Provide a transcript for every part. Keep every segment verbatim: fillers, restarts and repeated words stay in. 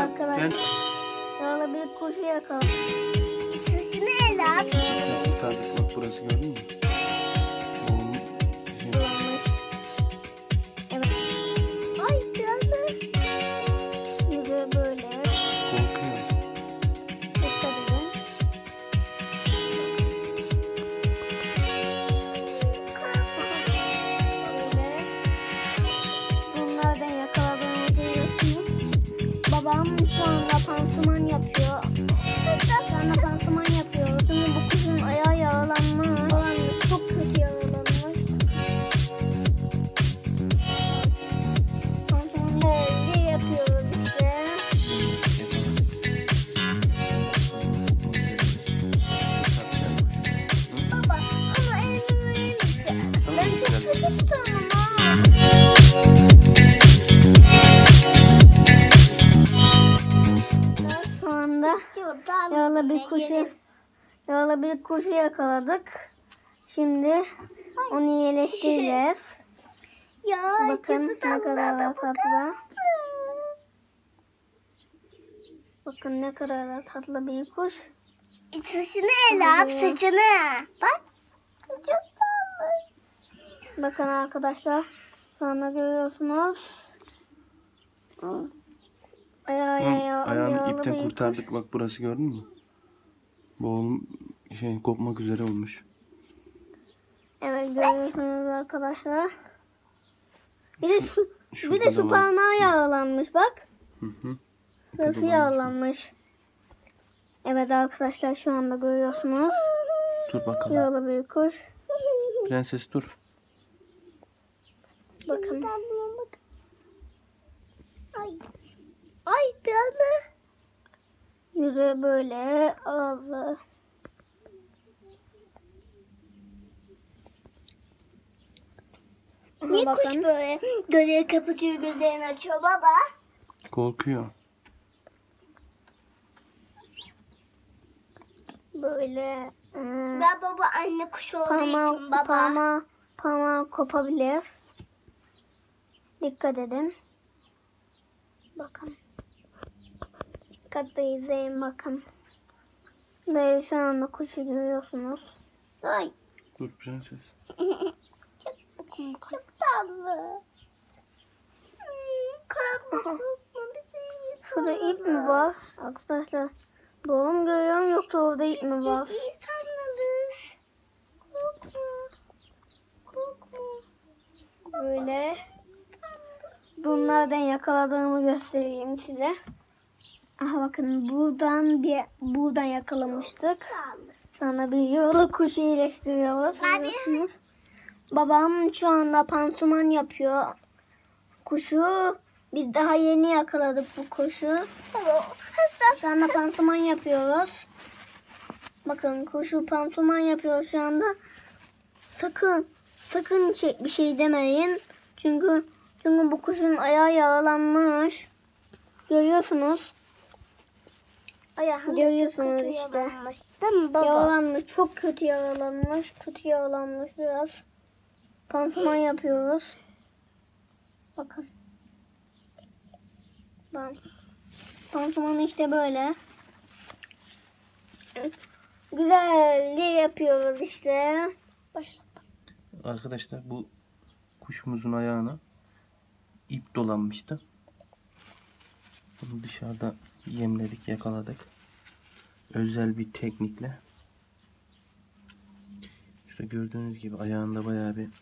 arkadaşlar. Yağla bir kuşu yakaladım. Sesini el at. Kurtardık bak, burası gördün mü? Oğlum, Dolanmış. Evet. Ay canım. Yüzü böyle. korkuyor. Dikkat edin. Böyle. Bunlardan yakaladığımı görüyorsunuz. Babam şu anda pansuman yapıyor. Şu anda pansuman yapıyor. Şimdi bu kızın ayağı yağlanmış. Falan çok kötü yağlanmış. Pansuman böyle yapıyoruz işte. Baba ama elimi verir misin? Ben çok kötü tutamam ha. Şu anda yağla bir kuşu yağla bir kuşu yakaladık. Şimdi onu iyileştireceğiz. Ya Bakın ne kadar da tatlı. Bakın ne kadar da tatlı bir kuş. Saçını el at, saçını. Bak. Çok tatlı. Bakın arkadaşlar. Şu anda görüyorsunuz. Ayağı, Hı, ayağı, ayağını yağlı ipten bir kurtardık bak, burası gördün mü? Bu oğlum şey kopmak üzere olmuş. Evet görüyorsunuz arkadaşlar. Bir de şu, bir şurada de şu da var. parmağı yağlanmış bak. Hı hı. Burası dolanmış. yağlanmış. Evet arkadaşlar şu anda görüyorsunuz. Dur bakalım. Yağlı bir kuş. Prenses dur. Bakın. Ay. Ay biraz. Yüzü böyle, ağzı. Aha, Niye kuş bakın. böyle gözleri kapatıyor, gözlerini açıyor baba? Korkuyor. Böyle e, Ben baba anne kuş olduğu parmağı, için baba. parmağı, parmağı kopabilir. Dikkat edin. Bakın. Dikkatle izleyin bakın. Böyle şu anda kuşu görüyorsunuz. Ay Dur prenses. çok tatlı. Hmm, korkma korkma bizi iyi Şurada ip mi var? Arkadaşlar doğum görüyorum, yoksa orada ip mi var? İyi sanırız. Korkma. Korkma. Böyle bunlardan yakaladığımı göstereyim size. Aha bakın, buradan bir buradan yakalamıştık. Şu anda bir yolu kuşu iyileştiriyoruz. Abi. Görüyorsunuz. Babam şu anda pansuman yapıyor. Kuşu biz daha yeni yakaladık bu kuşu. Şu anda pansuman yapıyoruz. Bakın kuşu pansuman yapıyor şu anda. Sakın sakın şey, bir şey demeyin. Çünkü çünkü bu kuşun ayağı yaralanmış. Görüyorsunuz. Ayağım Görüyorsunuz çok kötü işte. yaralanmış. Değil mi baba? Yaralanmış. Çok kötü yaralanmış. Kötü yaralanmış biraz. Pansuman yapıyoruz. Bakın. Ben. Pansuman işte böyle. Güzelce yapıyoruz işte. Başlattım. Arkadaşlar bu kuşumuzun ayağına ip dolanmıştı. Bunu dışarıda yemledik, yakaladık. Özel bir teknikle. Şurada gördüğünüz gibi ayağında bayağı bir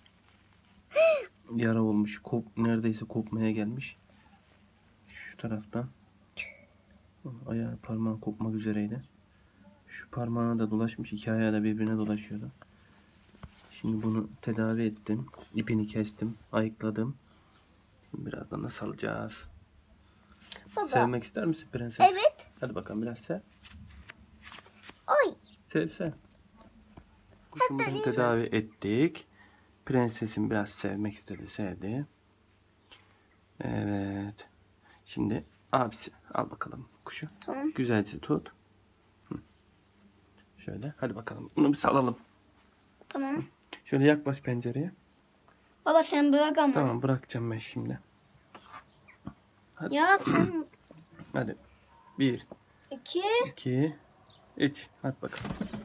yara olmuş. Kop, neredeyse kopmaya gelmiş. Şu taraftan ayağı, parmağı kopmak üzereydi. Şu parmağına da dolaşmış. İki ayağı da birbirine dolaşıyordu. Şimdi bunu tedavi ettim. İpini kestim. Ayıkladım. Şimdi birazdan da salacağız. Baba. Sevmek ister misin prenses? Evet. Hadi bakalım biraz sev. Ay. Sev sev. Kuşumuzu tedavi ettik. Prensesin biraz sevmek istedi. Sevdi. Evet. Şimdi abisi al bakalım kuşu. Tamam. Güzelce tut. Hı. Şöyle. Hadi bakalım. Bunu bir salalım. Tamam. Şöyle yaklaş pencereye. Baba sen bırak ama. Tamam, bırakacağım ben şimdi. Hadi. Ya sen Hadi. Bir, iki, iki, üç. Hadi bakalım.